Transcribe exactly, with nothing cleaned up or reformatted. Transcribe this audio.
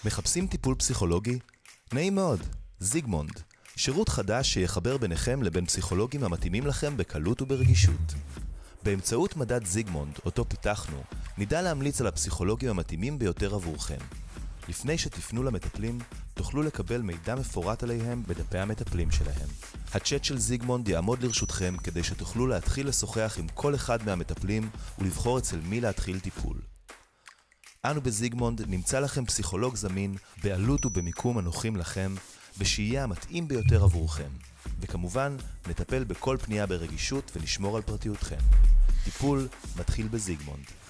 מחפשים טיפול פסיכולוגי? נעים מאוד, זיגמונד. שירות חדש שיחבר ביניכם לבין פסיכולוגים המתאימים לכם בקלות וברגישות. באמצעות מדד זיגמונד, אותו פיתחנו, נדע להמליץ על הפסיכולוגים המתאימים ביותר עבורכם. לפני שתפנו למטפלים, תוכלו לקבל מידע מפורט עליהם בדפי המטפלים שלהם. הצ'אט של זיגמונד יעמוד לרשותכם כדי שתוכלו להתחיל לשוחח עם כל אחד מהמטפלים ולבחור אצל מי להתחיל טיפול. אנו בזיגמונד נמצא לכם פסיכולוג זמין בעלות ובמיקום הנוחים לכם, בשיהיה המתאים ביותר עבורכם. וכמובן, נטפל בכל פנייה ברגישות ונשמור על פרטיותכם. טיפול מתחיל בזיגמונד.